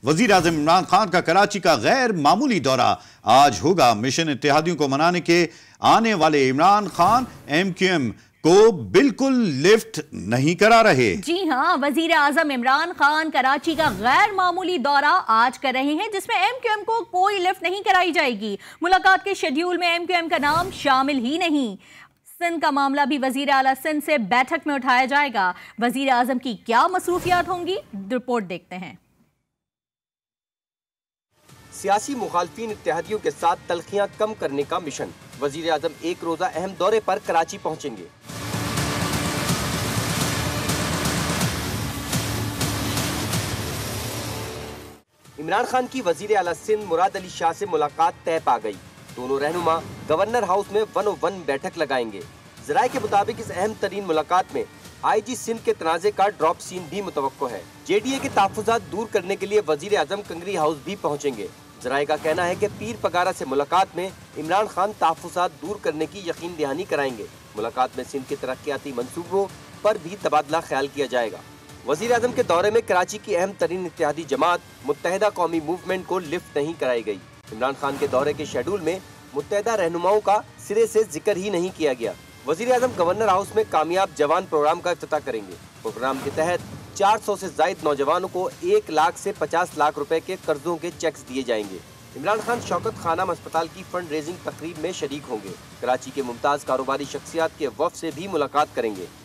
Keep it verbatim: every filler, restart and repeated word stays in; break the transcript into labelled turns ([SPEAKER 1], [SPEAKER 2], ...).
[SPEAKER 1] वजीर आज़म इमरान खान का कराची का गैर मामूली दौरा आज होगा। मिशन इत्तेहादियों को मनाने के आने वाले Imran Khan M Q M को बिल्कुल लिफ्ट नहीं करा रहे।
[SPEAKER 2] जी हाँ, वजीर आजम इमरान खान कराची का गैर मामूली दौरा आज कर रहे हैं, जिसमें एम क्यू एम को कोई लिफ्ट नहीं कराई जाएगी। मुलाकात के शेड्यूल में एम क्यू एम का नाम शामिल ही नहीं। सिंध का मामला भी वजीर आला सिंध से बैठक में उठाया जाएगा। वजीर आजम की क्या मसरूफियात होंगी, रिपोर्ट देखते हैं।
[SPEAKER 3] सियासी मुखालफिन इत्तेहादियों के साथ तलखियां कम करने का मिशन। वजीर आजम एक रोजा अहम दौरे पर कराची पहुंचेंगे। इमरान खान की वजीर आला सिंध मुराद अली शाह से मुलाकात तय पा गई। दोनों रहनुमा गवर्नर हाउस में वन ओ वन बैठक लगाएंगे। जराये के मुताबिक इस अहम तरीन मुलाकात में आई जी सिंध के तनाज़े का ड्रॉप सीन भी मुतवक्को है। जे डी ए के तहफ़्फ़ुज़ात दूर करने के लिए वजीर आजम कंगरी हाउस भी पहुंचेंगे। जराये का कहना है कि पीर पगारा से मुलाकात में इमरान खान तहफ़्फ़ुज़ात दूर करने की यकीन दहानी कराएंगे। मुलाकात में सिंध के तरक्याती मंसूबों पर भी तबादला ख्याल किया जाएगा। वजीर आजम के दौरे में कराची की अहम तरीन इत्तेहादी जमात मुत्तहिदा कौमी मूवमेंट को लिफ्ट नहीं कराई गई। इमरान खान के दौरे के शेड्यूल में मुत्तहिदा रहनुमाओं का सिरे से जिक्र ही नहीं किया गया। वजीर आजम गवर्नर हाउस में कामयाब जवान प्रोग्राम का इफ्तिताह करेंगे। प्रोग्राम के तहत चार सौ से जायद नौजवानों को एक लाख से पचास लाख रुपए के कर्जों के चेक्स दिए जाएंगे। इमरान खान शौकत खानम अस्पताल की फंड रेजिंग तकरीब में शरीक होंगे। कराची के मुमताज कारोबारी शख्सियात के वफ़द से भी मुलाकात करेंगे।